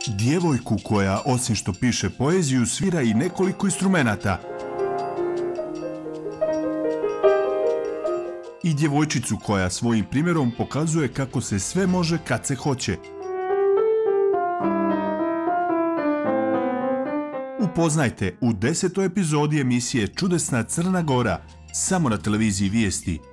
Djevojku koja, osim što piše poeziju, svira i nekoliko instrumenata. I djevojčicu koja svojim primjerom pokazuje kako se sve može kad se hoće. Upoznajte u 10. epizodi emisije Čudesna Crna Gora, samo na televiziji Vijesti.